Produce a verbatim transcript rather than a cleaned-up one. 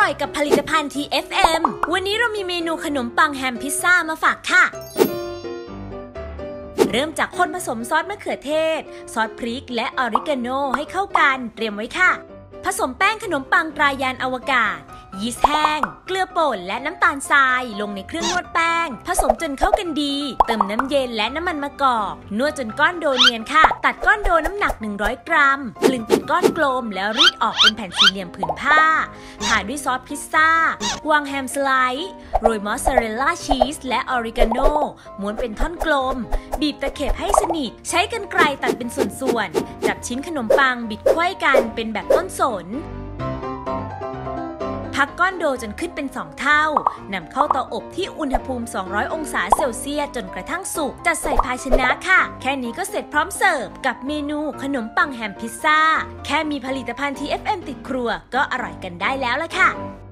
ร่อยกับผลิตภัณฑ์ ที เอฟ เอ็ม วันนี้เรามีเมนูขนมปังแฮมพิซซ่ามาฝากค่ะเริ่มจากคนผสมซอสมะเขือเทศซอสพริกและออริกาโนให้เข้ากันเตรียมไว้ค่ะผสมแป้งขนมปังตรายานอวกาศยีสต์แห้งเกลือป่นและน้ำตาลทรายลงในเครื่องนวดแป้งผสมจนเข้ากันดีเติมน้ำเย็นและน้ำมันมะกอกนวดจนก้อนโดเนียนค่ะตัดก้อนโดน้ำหนักหนึ่งร้อยกรัมกลึงเป็นก้อนกลมแล้วรีดออกเป็นแผ่นสี่เหลี่ยมผืนผ้าทาด้วยซอสพิซซ่าวางแฮมสไลด์โรยมอสซาเรลล่าชีสและออริกาโนม้วนเป็นท่อนกลมบีบตะเข็บให้สนิทใช้กรรไกรตัดเป็นส่วนๆจับชิ้นขนมปังบิดไขว้กันเป็นแบบต้นสนพักก้อนโดจนขึ้นเป็นสองเท่านำเข้าเตาอบที่อุณหภูมิสองร้อยองศาเซลเซียสจนกระทั่งสุกจัดใส่ภาชนะค่ะแค่นี้ก็เสร็จพร้อมเสิร์ฟกับเมนูขนมปังแฮมพิซซ่าแค่มีผลิตภัณฑ์ ที เอฟ เอ็ม ติดครัวก็อร่อยกันได้แล้วล่ะค่ะ